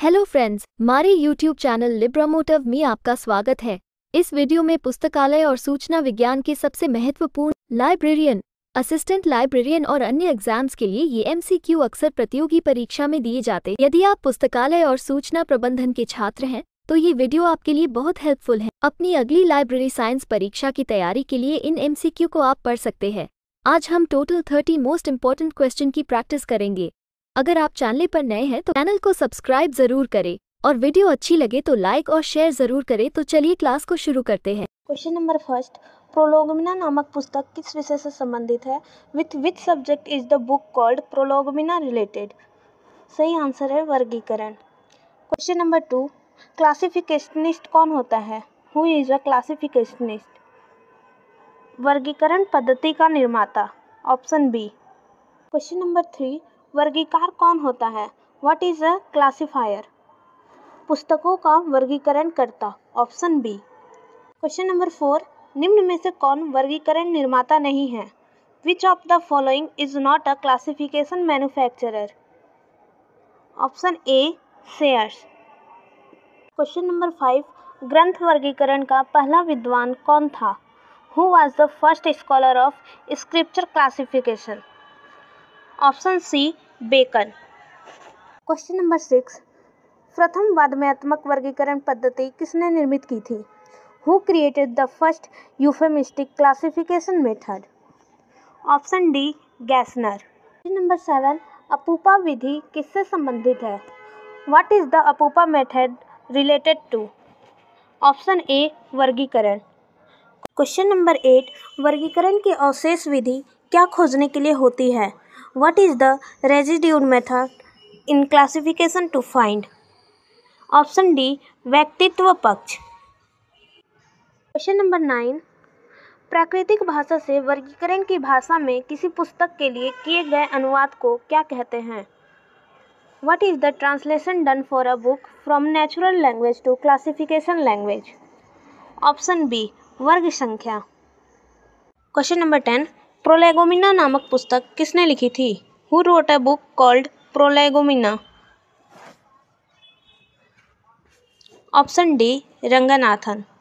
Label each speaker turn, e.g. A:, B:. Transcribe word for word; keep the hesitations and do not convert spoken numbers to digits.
A: Hello friends, हमारे YouTube channel Libramotive में आपका स्वागत है। इस वीडियो में पुस्तकालय और सूचना विज्ञान के सबसे महत्वपूर्ण लाइब्रेरियन, असिस्टेंट लाइब्रेरियन और अन्य एग्जाम्स के लिए ये एमसीक्यू अक्सर प्रतियोगी परीक्षा में दिए जाते हैं। यदि आप पुस्तकालय और सूचना प्रबंधन के छात्र हैं तो ये वीडियो आपके लिए बहुत हेल्पफुल है। अपनी अगली लाइब्रेरी साइंस परीक्षा की तैयारी के लिए इन एमसीक्यू को आप पढ़ सकते हैं। आज हम total thirty most important question की प्रैक्टिस करेंगे। अगर आप चैनल पर नए हैं तो चैनल को सब्सक्राइब जरूर करें और वीडियो अच्छी लगे तो लाइक और शेयर जरूर करें। तो चलिए क्लास को शुरू करते हैं।
B: क्वेश्चन नंबर फर्स्ट, प्रोलोगोमिना नामक पुस्तक किस विषय से संबंधित है? With which subject is the book called prolegomena related? सही आंसर है वर्गीकरण। क्वेश्चन नंबर टू, क्लासिफिकेशनिस्ट कौन होता है? Who is a classificationist? वर्गीकरण पद्धति का निर्माता, option B. Question number three, वर्गीकार कौन होता है? What is a classifier? पुस्तकों का वर्गीकरण करता, option B. Question number four, निम्न में से कौन वर्गीकरण निर्माता नहीं है? Which of the following is not a classification manufacturer? Option A, Sayers. Question number five, ग्रंथ वर्गीकरण का पहला विद्वान कौन था? Who was the first scholar of scripture classification? Option C, Bacon. Question number six, प्रथम वादमयात्मक वर्गीकरण पद्धति किसने निर्मित की थी? Who created the first euphemistic classification method? Option D, Gesner. Question number seven, अपूपा विधि किससे संबंधित है? What is the Apupa method related to? Option A, वर्गीकरण। क्वेश्चन नंबर एट, वर्गीकरण की अवशेष विधि क्या खोजने के लिए होती है? What is the residue method in classification to find? Option D, व्यक्तित्व पक्ष। क्वेश्चन नंबर नाइन, प्राकृतिक भाषा से वर्गीकरण की भाषा में किसी पुस्तक के लिए किए गए अनुवाद को क्या कहते हैं? What is the translation done for a book from natural language to classification language? Option B, वर्ग संख्या। क्वेश्चन नंबर टेन, प्रोलेगोमिना नामक पुस्तक किसने लिखी थी? Who wrote a book called prolegomena? Option D, Ranganathan.